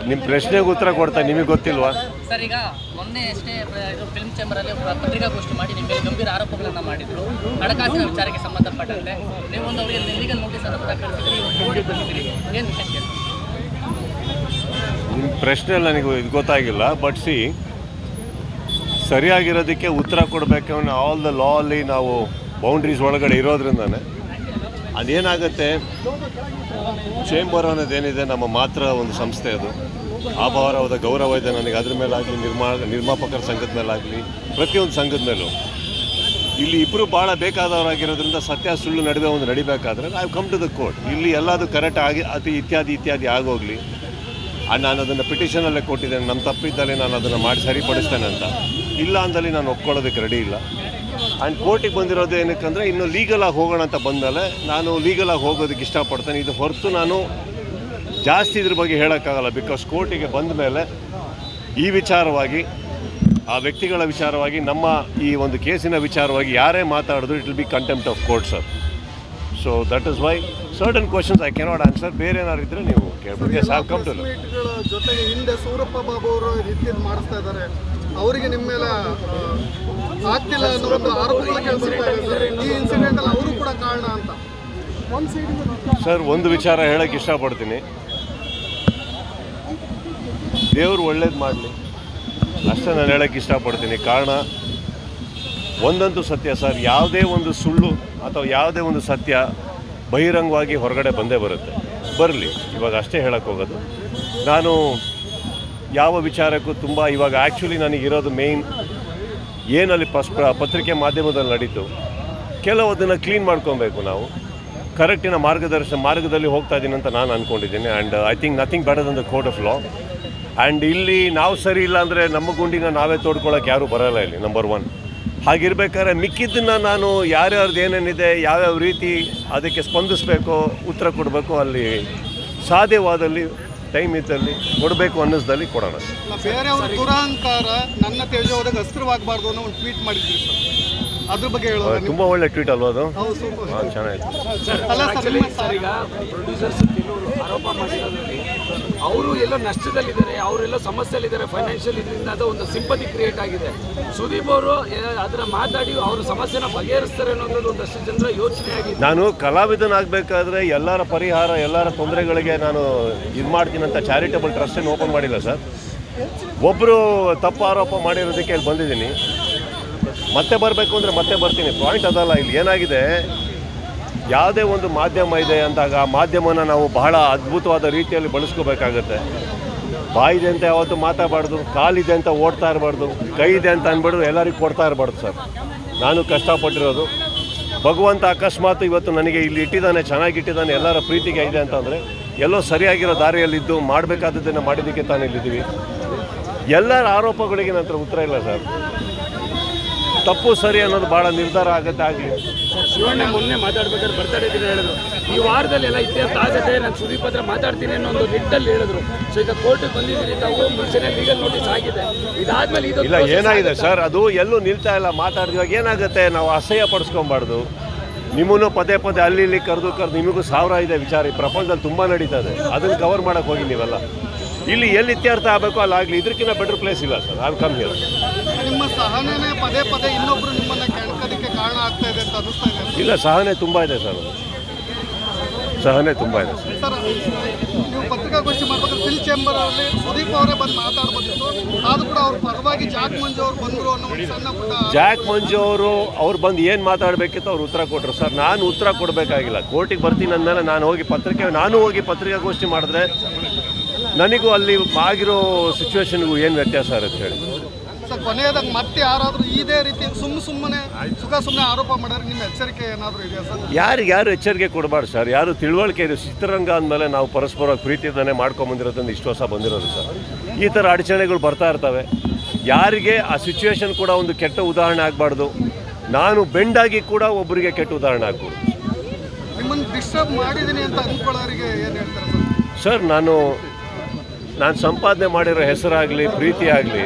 ನಿಮ್ಮ ಪ್ರಶ್ನೆಗೆ ಉತ್ತರ ಕೊಡ್ತಾ ನಿಮಗೆ ಗೊತ್ತಿಲ್ವಾ ಸರ್? ಈಗ ಮೊನ್ನೆ ಅಷ್ಟೇ ಫಿಲ್ಮ್ ಚೇಂಬರಲ್ಲಿ ಪತ್ರಿಕಾಗೋಷ್ಠಿ ಮಾಡಿ ನಿಮ್ಮ ಮೇಲೆ ಗಂಭೀರ ಆರೋಪಗಳನ್ನು ಮಾಡಿದ್ರು ಹಣಕಾಸಿನ ವಿಚಾರಕ್ಕೆ ಸಂಬಂಧಪಟ್ಟಂತೆ. ನೀವೊಂದು ಅವರಿಗೆ ಲೀಗಲ್ ನೋಟಿಸ್ ಅನ್ನು ಕೂಡ ಕಳಿಸಿದ್ರಿ, ಕೋರ್ಟಿಗೆ ಬಂದಿದ್ದೀರಿ, ಏನು ವಿಷಯ? ನಿಮ್ಮ ಪ್ರಶ್ನೆ ನನಗೆ ಇದು ಗೊತ್ತಾಗಿಲ್ಲ. ಬಟ್ ಸರಿಯಾಗಿರೋದಕ್ಕೆ ಉತ್ತರ ಕೊಡಬೇಕು ಅನ್ನೋ ಆಲ್ ದ ಲಾ ಅಲ್ಲಿ ನಾವು ಬೌಂಡ್ರೀಸ್ ಒಳಗಡೆ ಇರೋದ್ರಿಂದನೇ ಅದೇನಾಗುತ್ತೆ. ಚೇಂಬರ್ ಅನ್ನೋದೇನಿದೆ ನಮ್ಮ ಮಾತ್ರ ಒಂದು ಸಂಸ್ಥೆ, ಅದು ಅಪಾರವಾದ ಗೌರವ ಇದೆ ನನಗೆ. ಅದ್ರ ಮೇಲಾಗಲಿ ನಿರ್ಮಾಪಕರ ಸಂಘದ ಮೇಲಾಗಲಿ ಪ್ರತಿಯೊಂದು ಸಂಘದ ಮೇಲೂ ಇಲ್ಲಿ ಇಬ್ಬರು ಭಾಳ ಬೇಕಾದವರಾಗಿರೋದ್ರಿಂದ ಸತ್ಯ ಸುಳ್ಳು ನಡುವೆ ಒಂದು ನಡಿಬೇಕಾದ್ರೆ I come to the court. ಇಲ್ಲಿ ಎಲ್ಲದು ಕರೆಕ್ಟ್ ಆಗಿ ಇತ್ಯಾದಿ ಆಗೋಗಲಿ. ನಾನು ಅದನ್ನು ಪಿಟಿಷನಲ್ಲೇ ಕೊಟ್ಟಿದ್ದೇನೆ, ನಮ್ಮ ತಪ್ಪಿದ್ದಲ್ಲಿ ನಾನು ಅದನ್ನು ಮಾಡಿ ಸರಿಪಡಿಸ್ತೇನೆ ಅಂತ. ಇಲ್ಲ ಅಂದಲ್ಲಿ ನಾನು ಒಪ್ಕೊಳ್ಳೋದಕ್ಕೆ ರೆಡಿ ಇಲ್ಲ. ಆ್ಯಂಡ್ ಕೋರ್ಟಿಗೆ ಬಂದಿರೋದು ಏನಕ್ಕಂದರೆ ಇನ್ನು ಲೀಗಲಾಗಿ ಹೋಗೋಣ ಅಂತ ಬಂದಮೇಲೆ ನಾನು ಲೀಗಲಾಗಿ ಹೋಗೋದಕ್ಕೆ ಇಷ್ಟಪಡ್ತೇನೆ. ಇದು ಹೊರತು ನಾನು ಜಾಸ್ತಿ ಇದ್ರ ಬಗ್ಗೆ ಹೇಳೋಕ್ಕಾಗಲ್ಲ. ಬಿಕಾಸ್ ಕೋರ್ಟಿಗೆ ಬಂದ ಮೇಲೆ ಈ ವಿಚಾರವಾಗಿ, ಆ ವ್ಯಕ್ತಿಗಳ ವಿಚಾರವಾಗಿ, ನಮ್ಮ ಈ ಒಂದು ಕೇಸಿನ ವಿಚಾರವಾಗಿ ಯಾರೇ ಮಾತಾಡಿದ್ರು it will be contempt of court sir. So that is why certain questions I cannot answer. ಬೇರೆ ಏನಾದ್ರು ಇದ್ದರೆ ನೀವು ಕೇಳ್ಬೋದು. ಜೊತೆಗೆ ಹಿಂದೆ ಸೂರಪ್ಪ ಬಾಬು ಅವರು ರೀತಿಯಲ್ಲಿ ಮಾಡಿಸ್ತಾ ಇದ್ದಾರೆ, ಅವರಿಗೆ ನಿಮ್ಮ ಮೇಲೆ ಆಗ್ತಿಲ್ಲ ಅನ್ನೋ ಒಂದು ಆರೋಪಗಳು ಕೇಳಿಸ್ತಾ ಇದೆ. ಈ ಇನ್ಸಿಡೆಂಟಲ್ಲಿ ಅವರು ಕೂಡ ಕಾರಣ ಅಂತ ಸರ್ ಒಂದು ವಿಚಾರ ಹೇಳೋಕ್ಕೆ ಇಷ್ಟಪಡ್ತೀನಿ. ದೇವರು ಒಳ್ಳೇದು ಮಾಡಲಿ ಅಷ್ಟೇ ನಾನು ಹೇಳೋಕ್ಕೆ ಇಷ್ಟಪಡ್ತೀನಿ. ಕಾರಣ ಒಂದಂತೂ ಸತ್ಯ ಸರ್, ಯಾವುದೇ ಒಂದು ಸುಳ್ಳು ಅಥವಾ ಯಾವುದೇ ಒಂದು ಸತ್ಯ ಬಹಿರಂಗವಾಗಿ ಹೊರಗಡೆ ಬಂದೇ ಬರಲಿ. ಇವಾಗ ಅಷ್ಟೇ ಹೇಳಕ್ಕೆ ಹೋಗೋದು. ನಾನು ಯಾವ ವಿಚಾರಕ್ಕೂ ತುಂಬ ಇವಾಗ ಆ್ಯಕ್ಚುಲಿ ನನಗಿರೋದು ಮೇಯ್ನ್ ಏನಲ್ಲಿ ಪತ್ರಿಕೆ ಮಾಧ್ಯಮದಲ್ಲಿ ನಡೀತು, ಕೆಲವದನ್ನು ಕ್ಲೀನ್ ಮಾಡ್ಕೊಬೇಕು. ನಾವು ಕರೆಕ್ಟಿನ ಮಾರ್ಗದಲ್ಲಿ ಹೋಗ್ತಾ ಇದ್ದೀನಿ ಅಂತ ನಾನು ಅಂದ್ಕೊಂಡಿದ್ದೀನಿ. And I think nothing better than the court of law. And ಇಲ್ಲಿ ನಾವು ಸರಿ ಇಲ್ಲ ಅಂದರೆ ನಮ್ಮ ಗುಂಡಿನ ನಾವೇ ತೋಡ್ಕೊಳ್ಳೋಕೆ ಯಾರೂ ಬರೋಲ್ಲ ಇಲ್ಲಿ, ನಂಬರ್ 1. ಹಾಗಿರ್ಬೇಕಾದ್ರೆ ಮಿಕ್ಕಿದ್ದನ್ನು ನಾನು ಯಾರ್ಯಾರ್ದು ಏನೇನಿದೆ, ಯಾವ್ಯಾವ ರೀತಿ ಅದಕ್ಕೆ ಸ್ಪಂದಿಸಬೇಕೋ, ಉತ್ತರ ಕೊಡಬೇಕು, ಅಲ್ಲಿ ಸಾಧ್ಯವಾದಲ್ಲಿ ಟೈಮ್ ಇದ್ದಲ್ಲಿ ಕೊಡಬೇಕು ಅನ್ನಿಸ್ದಲ್ಲಿ ಕೊಡೋಣ. ಬೇರೆಯವ್ರ ದುರಹಂಕಾರ ನನ್ನ ತೇಜೋದಾಗ ಅಸ್ತ್ರವಾಗಬಾರ್ದು ಅನ್ನೋ ಒಂದು ಟ್ವೀಟ್ ಮಾಡಿದ್ವಿ ಸರ್, ಅದ್ರ ಬಗ್ಗೆ ಹೇಳೋದು. ತುಂಬ ಒಳ್ಳೆ ಟ್ವೀಟ್ ಅಲ್ವಾ ಅದು? ಹಾಂ, ಚೆನ್ನಾಗಿತ್ತು. ಈಗ ಪ್ರೊಡ್ಯೂಸರ್ಸ್ ಕೆಲವರು ಆರೋಪ ಮಾಡಿರೋದ್ರಲ್ಲಿ ಅವರು ಎಲ್ಲೋ ನಷ್ಟದಲ್ಲಿದ್ದಾರೆ, ಅವರೆಲ್ಲೋ ಸಮಸ್ಯೆಯಲ್ಲಿದ್ದಾರೆ, ಫೈನಾನ್ಷಿಯಲ್ ಇದರಿಂದ ಅದು ಒಂದು ಸಿಂಪತಿ ಕ್ರಿಯೇಟ್ ಆಗಿದೆ. ಸುದೀಪ್ ಅವರು ಅದರ ಮಾತಾಡಿ ಅವ್ರ ಸಮಸ್ಯೆನ ಬಗೆಹರಿಸ್ತಾರೆ ಅನ್ನೋದು ಒಂದಷ್ಟು ಜನರ ಯೋಚನೆ ಆಗಿದೆ. ನಾನು ಕಲಾವಿದನಾಗಬೇಕಾದ್ರೆ ಎಲ್ಲರ ಪರಿಹಾರ, ಎಲ್ಲರ ತೊಂದರೆಗಳಿಗೆ ನಾನು ಇದು ಮಾಡ್ತೀನಿ ಅಂತ ಚಾರಿಟಬಲ್ ಟ್ರಸ್ಟ್ ಏನು ಓಪನ್ ಮಾಡಿಲ್ಲ ಸರ್. ಒಬ್ಬರು ತಪ್ಪು ಆರೋಪ ಮಾಡಿರೋದಕ್ಕೆ ಇಲ್ಲಿ ಬಂದಿದ್ದೀನಿ. ಮತ್ತೆ ಬರಬೇಕು ಅಂದರೆ ಮತ್ತೆ ಬರ್ತೀನಿ. ಪಾಯಿಂಟ್ ಅದಲ್ಲ. ಇಲ್ಲಿ ಏನಾಗಿದೆ, ಯಾವುದೇ ಒಂದು ಮಾಧ್ಯಮ ಇದೆ ಅಂದಾಗ ಆ ಮಾಧ್ಯಮನ ನಾವು ಬಹಳ ಅದ್ಭುತವಾದ ರೀತಿಯಲ್ಲಿ ಬಳಸ್ಕೋಬೇಕಾಗತ್ತೆ. ಬಾಯಿದೆ ಅಂತ ಯಾವತ್ತೂ ಮಾತಾಡಬಾರ್ದು, ಕಾಲಿದೆ ಅಂತ ಓಡ್ತಾ ಇರಬಾರ್ದು, ಕೈ ಇದೆ ಅಂತ ಅಂದ್ಬಿಟ್ಟು ಎಲ್ಲರಿಗೂ ಕೊಡ್ತಾ ಇರಬಾರ್ದು ಸರ್. ನಾನು ಕಷ್ಟಪಟ್ಟಿರೋದು ಭಗವಂತ ಅಕಸ್ಮಾತ್ ಇವತ್ತು ನನಗೆ ಇಲ್ಲಿ ಇಟ್ಟಿದ್ದಾನೆ, ಚೆನ್ನಾಗಿಟ್ಟಿದ್ದಾನೆ, ಎಲ್ಲರ ಪ್ರೀತಿಗೆ ಇದೆ ಅಂತಂದರೆ ಎಲ್ಲೋ ಸರಿಯಾಗಿರೋ ದಾರಿಯಲ್ಲಿದ್ದು ಮಾಡಬೇಕಾದದ್ದನ್ನು ಮಾಡಿದ್ದಕ್ಕೆ ತಾನು ಇಲ್ಲಿದ್ದೀವಿ. ಎಲ್ಲರ ಆರೋಪಗಳಿಗೆ ನಂತರ ಉತ್ತರ ಇಲ್ಲ ಸರ್. ತಪ್ಪು ಸರಿ ಅನ್ನೋದು ಭಾಳ ನಿರ್ಧಾರ ಆಗುತ್ತೆ. ಆಗಲಿ ಶಿವಣ್ಣ ಮೊನ್ನೆ ಮಾತಾಡ್ಬೇಕಾದ್ರೆ ಬರ್ತಡೇ ದಿನ ಹೇಳಿದ್ರು, ಈ ವಾರದಲ್ಲಿ ಎಲ್ಲ ಇತ್ಯರ್ಥ ಆಗತ್ತೆ, ನಾನು ಸುದೀಪ್ ಹತ್ರ ಮಾತಾಡ್ತೀನಿ ಅನ್ನೋ ಒಂದು ನಿಟ್ಟಲ್ಲಿ ಹೇಳಿದ್ರು. ಸೊ ಈಗ ಕೋರ್ಟಿಗೆ ಬಂದಿದ್ದೀನಿ, ತಾವು ಮುಂಚೆನೇ ಲೀಗಲ್ ನೋಟಿಸ್ ಆಗಿದೆ. ಇದಾದ್ಮೇಲೆ ಇದು ಇಲ್ಲ ಏನಾಗಿದೆ ಸರ್, ಅದು ಎಲ್ಲೂ ನಿಲ್ತಾ ಇಲ್ಲ. ಮಾತಾಡಿದಾಗ ಏನಾಗುತ್ತೆ, ನಾವು ಅಸಹ್ಯ ಪಡಿಸ್ಕೊಬಾರ್ದು. ನಿಮ್ಮನ್ನು ಪದೇ ಅಲ್ಲಿ ಇಲ್ಲಿ ಕರೆದು ನಿಮಗೂ 1000 ಇದೆ ವಿಚಾರ. ಈ ಪ್ರಪಂಚದಲ್ಲಿ ತುಂಬ ನಡೀತದೆ, ಅದನ್ನು ಕವರ್ ಮಾಡೋಕ್ಕೆ ಹೋಗಿ ನೀವೆಲ್ಲ. ಇಲ್ಲಿ ಎಲ್ಲಿ ಇತ್ಯರ್ಥ ಆಗಬೇಕು ಅಲ್ಲಾಗಲಿ, ಇದಕ್ಕಿಂತ ಬೆಟರ್ ಪ್ಲೇಸ್ ಇಲ್ಲ ಸರ್. I come here. ನಿಮ್ಮ ಸಹನೆನೇ ಪದೇ ಇನ್ನೊಬ್ರು ನಿಮ್ಮನ್ನ ಕೆಣಕೋದಕ್ಕೆ ಕಾರಣ ಆಗ್ತಾ ಇದೆ ಅಂತ ಅನಿಸ್ತಾ ಇದೆ? ಇಲ್ಲ, ಸಹನೆ ತುಂಬ ಇದೆ ಸರ್, ಸಹನೆ ತುಂಬ ಇದೆ ಸರ್. ನೀವು ಪತ್ರಿಕಾಗೋಷ್ಠಿ ಮಾಡ್ಬೇಕಾದ್ರೆ ಫಿಲ್ ಚೇಂಬರಲ್ಲಿ ಸುದೀಪ್ ಅವರೇ ಬಂದು ಮಾತಾಡ್ಬೋದಿತ್ತು, ಆದ್ರೂ ಕೂಡ ಅವ್ರ ಪರವಾಗಿ ಜಾಕ್ ಮಂಜು ಅವ್ರು ಬಂದರು ಅನ್ನೋ ಒಂದು ಸಣ್ಣ ಪುಟ್ಟ. ಜಾಕ್ ಮಂಜು ಅವ್ರು ಬಂದು ಏನು ಮಾತಾಡಬೇಕಿತ್ತು ಅವ್ರು ಉತ್ತರ ಕೊಟ್ಟರು ಸರ್. ನಾನು ಉತ್ತರ ಕೊಡಬೇಕಾಗಿಲ್ಲ. ಕೋರ್ಟಿಗೆ ಬರ್ತೀನಿ ಅಂದಮೇಲೆ ನಾನು ಹೋಗಿ ಪತ್ರಿಕಾಗೋಷ್ಠಿ ಮಾಡಿದ್ರೆ ನನಗೂ ಅಲ್ಲಿ ಆಗಿರೋ ಸಿಚುವೇಶನ್ಗೂ ಏನು ವ್ಯತ್ಯಾಸ ಇರುತ್ತೆ ಹೇಳಿ ಸರ್? ಕೊನೆಯದಾಗ ಮತ್ತೆ ಯಾರಾದರೂ ಇದೇ ರೀತಿ ಸುಮ್ಮನೆ ಆರೋಪ ಮಾಡಿದ್ರೆ ನಿಮ್ಮ ಎಚ್ಚರಿಕೆ ಏನಾದರೂ ಇದೆಯಾ ಸರ್? ಯಾರು ಎಚ್ಚರಿಕೆ ಕೊಡಬಾರ್ದು ಸರ್. ಯಾರು ತಿಳುವಳಿಕೆ ಇದೆ. ಚಿತ್ರರಂಗ ಅಂದಮೇಲೆ ನಾವು ಪರಸ್ಪರ ಪ್ರೀತಿಯಿಂದನೇ ಮಾಡ್ಕೊಂಬಂದಿರೋದ್ರಿಂದ ಇಷ್ಟು ವರ್ಷ ಬಂದಿರೋದು ಸರ್. ಈ ಥರ ಅಡಚಣೆಗಳು ಬರ್ತಾ ಇರ್ತವೆ. ಯಾರಿಗೆ ಆ ಸಿಚುವೇಶನ್ ಕೂಡ ಒಂದು ಕೆಟ್ಟ ಉದಾಹರಣೆ ಆಗಬಾರ್ದು. ನಾನು ಬೆಂಡಾಗಿ ಕೂಡ ಒಬ್ಬರಿಗೆ ಕೆಟ್ಟ ಉದಾಹರಣೆ ಆಗ್ಬೋದು. ನಿಮ್ಮನ್ನು ಡಿಸ್ಟರ್ಬ್ ಮಾಡಿದ್ದೀನಿ ಅಂತ ಅಂದ್ಕೊಳ್ಳೋರಿಗೆ ಏನು ಹೇಳ್ತಾರೆ ಸರ್? ನಾನು ಸಂಪಾದನೆ ಮಾಡಿರೋ ಹೆಸರಾಗಲಿ, ಪ್ರೀತಿ ಆಗಲಿ,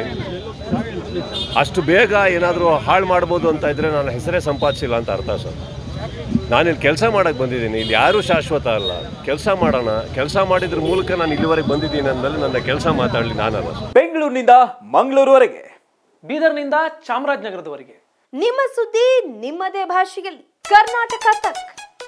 ಅಷ್ಟು ಬೇಗ ಏನಾದರೂ ಹಾಳು ಮಾಡ್ಬೋದು ಅಂತ ಇದ್ದರೆ ನಾನು ಹೆಸರೇ ಸಂಪಾದಿಸಿಲ್ಲ ಅಂತ ಅರ್ಥ ಸರ್. ನಾನಿಲ್ಲಿ ಕೆಲಸ ಮಾಡೋಕ್ಕೆ ಬಂದಿದ್ದೀನಿ. ಇಲ್ಲಿ ಯಾರೂ ಶಾಶ್ವತ ಅಲ್ಲ. ಕೆಲಸ ಮಾಡೋಣ, ಕೆಲಸ ಮಾಡಿದ್ರ ಮೂಲಕ ನಾನು ಇಲ್ಲಿವರೆಗೆ ಬಂದಿದ್ದೀನಿ ಅಂದಮೇಲೆ ನನ್ನ ಕೆಲಸ ಮಾತಾಡಲಿ ನಾನಲ್ಲ. ಬೆಂಗಳೂರಿನಿಂದ ಮಂಗಳೂರುವರೆಗೆ, ಬೀದರ್ನಿಂದ ಚಾಮರಾಜನಗರದವರೆಗೆ ನಿಮ್ಮ ಸುದ್ದಿ ನಿಮ್ಮದೇ ಭಾಷೆಯಲ್ಲಿ ಕರ್ನಾಟಕ ತಕ್.